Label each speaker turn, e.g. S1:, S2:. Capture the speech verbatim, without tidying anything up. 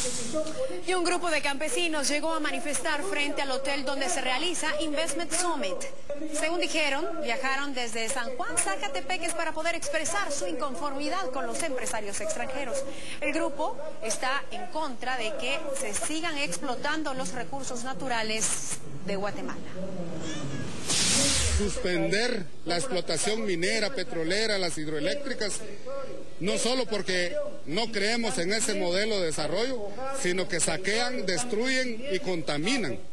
S1: Y un grupo de campesinos llegó a manifestar frente al hotel donde se realiza Investment Summit. Según dijeron, viajaron desde San Juan, Zacatepeques para poder expresar su inconformidad con los empresarios extranjeros. El grupo está en contra de que se sigan explotando los recursos naturales de Guatemala.
S2: Suspender la explotación minera, petrolera, las hidroeléctricas, no solo porque no creemos en ese modelo de desarrollo, sino que saquean, destruyen y contaminan.